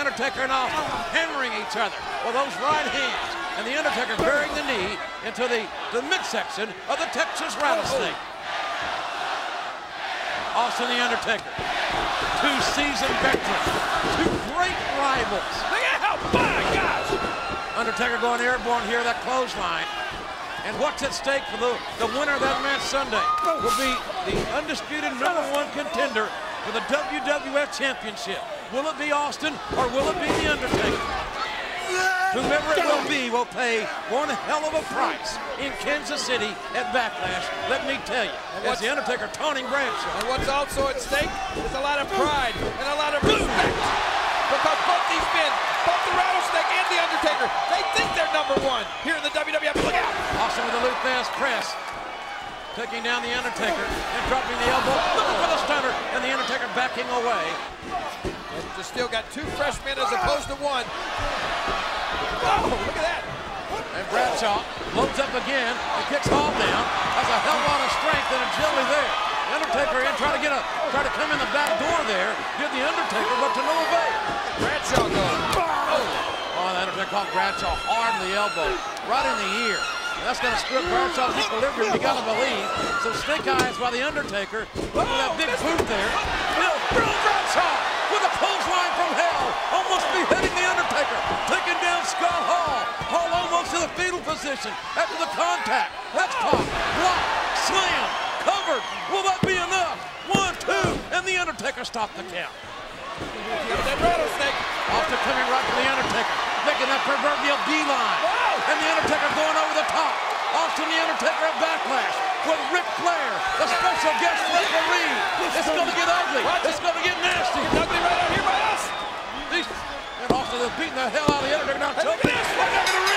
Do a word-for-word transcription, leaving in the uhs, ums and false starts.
Undertaker and Austin hammering each other with those right hands. And the Undertaker burying the knee into the, the midsection of the Texas Rattlesnake. Austin the Undertaker, two seasoned veterans, two great rivals. Look out, my gosh! Undertaker going airborne here, that clothesline. And what's at stake for the, the winner of that match Sunday will be the undisputed number one contender for the W W F Championship. Will it be Austin or will it be the Undertaker? Whomever it will be will pay one hell of a price in Kansas City at Backlash, let me tell you, as the Undertaker taunting Bradshaw. And what's also at stake is a lot of pride and a lot of respect. Because both these men, both the Rattlesnake and the Undertaker, they think they're number one here in the W W F. Look out! Austin with the Lou Thesz press, taking down the Undertaker and dropping the elbow, looking for the stunner, and the Undertaker backing away. And just still got two fresh men as opposed to one. Oh, look at that. And Bradshaw loads up again and kicks Hall down. Has a hell lot of strength and agility there. The Undertaker in, try to get a, try to come in the back door there. Did the Undertaker, but to no avail. Bradshaw goes. Oh, oh the Undertaker caught Bradshaw hard in the elbow, right in the ear. That's going to screw up Bradshaw's equilibrium, you got to believe. So snake eyes by the Undertaker. Look at that big boot there. Bill, Bill Bradshaw with a clothesline from hell. Almost beheading the Undertaker. Taking down Scott Hall. Hall almost in the fetal position after the contact. That's pop, block, slam, covered. Will that be enough? One, two, and the Undertaker stopped the count. that Rattlesnake. Austin coming right to the Undertaker, making that proverbial beeline. And the Undertaker going over the top. Austin the Undertaker at Backlash with Ric Flair, the special guest referee. It's going to get ugly. It's going to get nasty. It's ugly right out here by us. These, and Austin is beating the hell out of the Undertaker. Now, Hey, look at this. Look at